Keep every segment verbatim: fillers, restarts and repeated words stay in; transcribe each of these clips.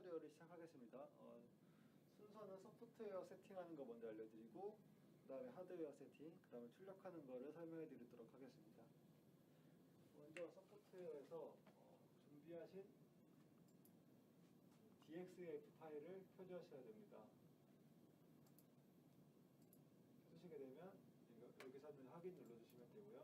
튜토리얼을 시작하겠습니다. 어, 순서는 소프트웨어 세팅하는 거 먼저 알려드리고 그 다음에 하드웨어 세팅, 그 다음에 출력하는 거를 설명해 드리도록 하겠습니다. 먼저 소프트웨어에서 어, 준비하신 디엑스이에프 파일을 켜주셔야 됩니다. 켜주시게 되면 여기서는 확인 눌러주시면 되고요.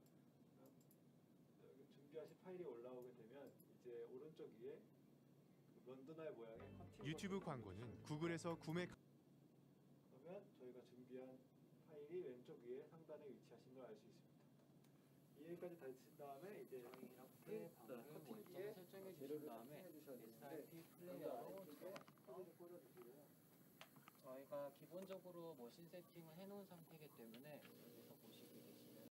여기 준비하신 파일이 올라오게 되면 이제 오른쪽 위에 런던아이 모양의 커팅 유튜브 광고는 구글에서 구매. 그러면 저희가 준비한 파일이 왼쪽 위에 상단에 위치하신 걸 알 수 있습니다. 이해까지 다 해주신 다음에 이제 저희 이렇게 방금 월정 설정해 주신 다음에 에스아이피 플레이어로 꽂아주시고요. 저희가 기본적으로 머신 세팅을 해놓은 상태이기 때문에